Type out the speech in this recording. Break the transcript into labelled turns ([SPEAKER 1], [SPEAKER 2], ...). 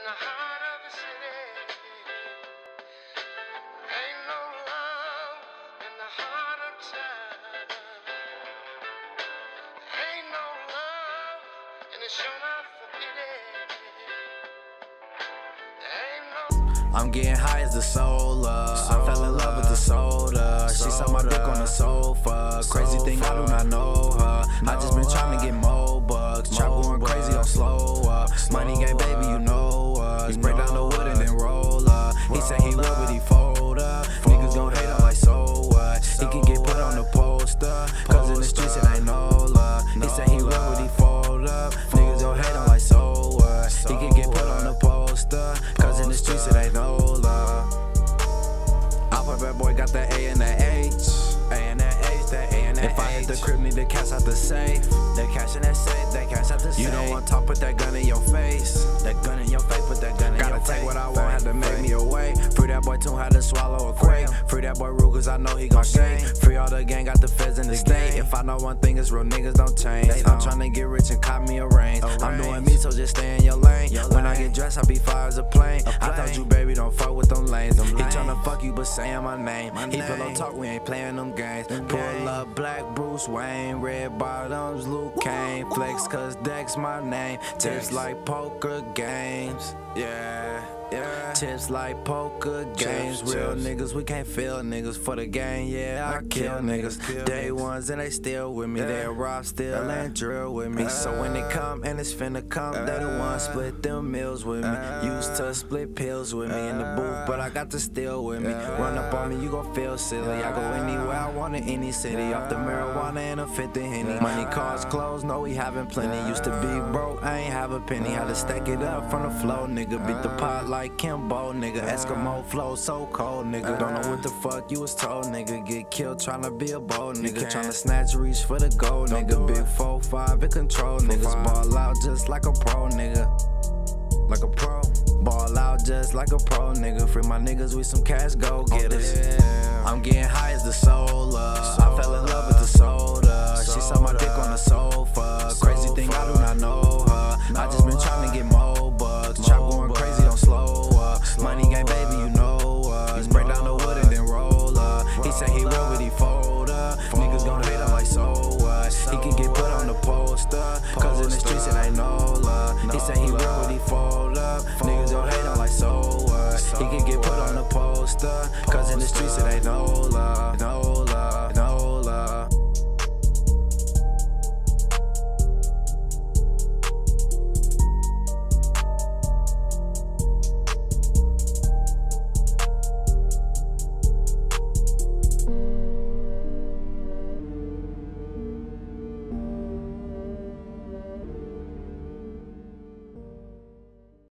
[SPEAKER 1] the heart of the city. Ain't no love in the heart of town. Ain't no love, and it's sure not for pity. Ain't no.
[SPEAKER 2] I'm getting high as the solar. I fell in love with the soda. She saw my dick on the sofa. Crazy thing, I do not know her. I just been trying to get more bucks. Trap going crazy on slower. Money game, baby, you know us. Break down the wood and then roll up. He said he will, but he fold up. Niggas gon' hate him like so what? He can get put on the poster. Cause in the streets it ain't no love. He said he will, but he fold up. Niggas gon' hate him like so what? He can get put on the poster. Cause in the streets it ain't no love. Alpha bad boy got that A and that H. A and that H, that A and that H. If I hit the crib, need the cash out the safe. That cash in that safe, that cash out the safe. You don't want talk, put that gun in your face. That gun in your face, put that gun in your face. Gotta take what I want, had to make me away. Free that boy too, had to swallow a quake. Free that boy Rue, cause I know he gon' skate. Free all the gang, got the feds in the state. If I know one thing, it's real niggas don't change. I'm tryna get rich and cop me a range. I'm doing me, so just stay in your lane. When I get dressed, I be fire as a plane. I told you, baby, don't fuck with them lanes. He tryna fuck you, but saying my name. He pillow talk, we ain't playing them games. Pull up black Bruce Wayne, red bottoms, Luke Kane. Flex cause Dex my name. Tips like poker games. Yeah. Tips like poker games. Real niggas, we can't feel niggas for the game. Yeah, I kill niggas. Day ones and they still with me. They rob still and drill with me. So when they come and it's finna come, they the ones split them meals with me. Used to split pills with me in the booth, but I got the steal with me. Run up on me, you gon' feel silly. I go anywhere I want in any city. Off the marijuana and a 50 Henny. Money, cars, clothes, no we having plenty. Used to be broke, I ain't have a penny. Had to stack it up from the flow, nigga. Beat the pot like Kimbo, nigga. Eskimo flow so cold, nigga. Don't know what the fuck you was told, nigga. Get killed tryna be a bold nigga. Tryna snatch, reach for the gold, nigga. Big 4-5 in control, niggas. Ball out just like a pro, nigga. Like a pro. Ball out just like a pro, nigga. Free my niggas with some cash, go get us. I'm getting high as the solar. I fell in love with the soda. She saw my dick on the sofa. Crazy thing, I do not know her. I just been trying to get more bucks. Trap going crazy on slower. Money game, baby, you know us. Break down the wood and then roll up. He said he will, but he fold up. Niggas gon' hate him like so what? He can get put on the poster. Cause in the streets it ain't no love. He said he will, but he fold up. Niggas gon' hate him like so what? He can get put on the poster. Cause in the streets it ain't no love.